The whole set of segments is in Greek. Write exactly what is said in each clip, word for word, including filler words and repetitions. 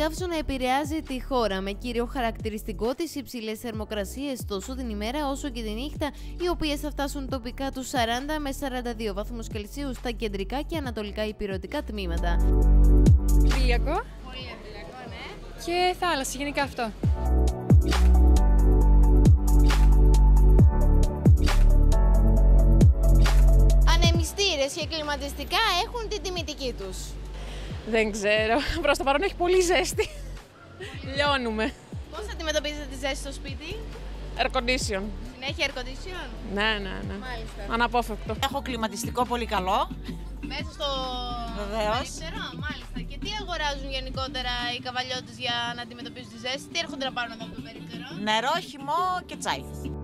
καύσω να επηρεάζει τη χώρα, με κύριο χαρακτηριστικό τις υψηλές θερμοκρασίες τόσο την ημέρα όσο και τη νύχτα, οι οποίες θα φτάσουν τοπικά τους σαράντα με σαράντα δύο βαθμούς Κελσίου στα κεντρικά και ανατολικά ηπειρωτικά τμήματα. Ηλιακό. Πολύ αντιλιακό, ναι. Και θάλασσα, γενικά αυτό. Ανεμιστήρες και κλιματιστικά έχουν την τιμητική τους. Δεν ξέρω. Προς το παρόν έχει πολύ ζέστη. Λιώνουμε. Πώς αντιμετωπίζετε τη ζέστη στο σπίτι? Air condition. Συνέχεια air condition? Ναι, ναι, ναι. Μάλιστα. Αναπόφευκτο. Έχω κλιματιστικό πολύ καλό. Μέσα στο Βεβαίως. περίπτερο, μάλιστα. Και τι αγοράζουν γενικότερα οι καβαλιώτες για να αντιμετωπίζουν τη ζέστη? Τι έρχονται να πάρουν εδώ από το περίπτερο? Νερό, χυμό και τσάι.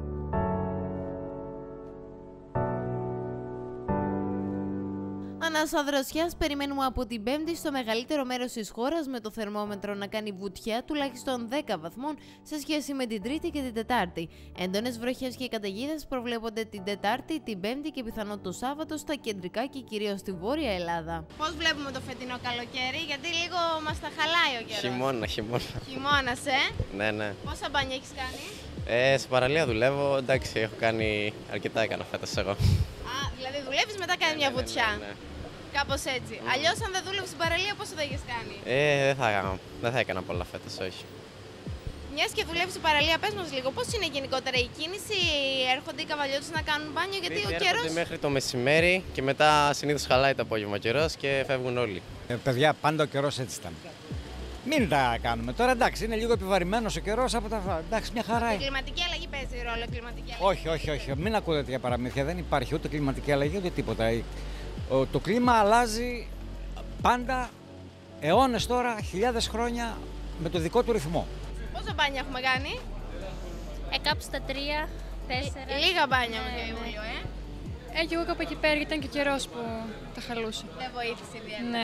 Ανάσα δροσιάς περιμένουμε από την Πέμπτη στο μεγαλύτερο μέρος της χώρας, με το θερμόμετρο να κάνει βουτιά τουλάχιστον δέκα βαθμών σε σχέση με την Τρίτη και την Τετάρτη. Έντονες βροχές και καταιγίδες προβλέπονται την Τετάρτη, την Πέμπτη και πιθανόν το Σάββατο στα κεντρικά και κυρίως στη Βόρεια Ελλάδα. Πώς βλέπουμε το φετινό καλοκαίρι? Γιατί λίγο μας τα χαλάει ο καιρός. Χειμώνα, χειμώνα. Χειμώνας, ε! Ναι, ναι. Πόσα μπάνια έχεις κάνει? Ε, στην παραλία δουλεύω, εντάξει, έχω κάνει αρκετά, έκανα φέτος εγώ. Α, δηλαδή δουλεύεις μετά κάνει μια Ναι, ναι, βουτιά. ναι, ναι. Κάπως έτσι. Αλλιώς, αν δεν δούλευες στην παραλία, πόσο θα έχεις κάνει? Ε, δεν θα, έκανα- δεν θα έκανα πολλά φέτος, όχι. Μιας και δουλεύεις στην παραλία, πες μας λίγο, πώς είναι γενικότερα η κίνηση? Έρχονται οι καβαλιώτες να κάνουν μπάνιο? Γιατί Τρίτη ο έρχονται καιρός. μέχρι το μεσημέρι και μετά συνήθως χαλάει το απόγευμα ο καιρός και φεύγουν όλοι. Ε, παιδιά, πάντα ο καιρός έτσι ήταν. Μην τα κάνουμε. Τώρα εντάξει, είναι λίγο επιβαρημένος ο καιρός από τα. Εντάξει, μια χαρά Η είναι. κλιματική αλλαγή παίζει ρόλο, η κλιματική αλλαγή. Όχι, όχι, όχι. Μην ακούτε τέτοια παραμύθια. Δεν υπάρχει ούτε κλιματική αλλαγή ούτε τίποτα. Ο- Το κλίμα αλλάζει πάντα αιώνες τώρα, χιλιάδες χρόνια με το δικό του ρυθμό. Πόσα μπάνια έχουμε κάνει? Ε, κάπου στα τρία, τέσσερα. Λίγα μπάνια με Ναι, το ναι. Ιούλιο, ε. Ε, και εγώ κάπου εκεί πέρα, γιατί ήταν και ο καιρός που τα χαλούσε. Δεν βοήθησε ιδιαίτερα. Ναι.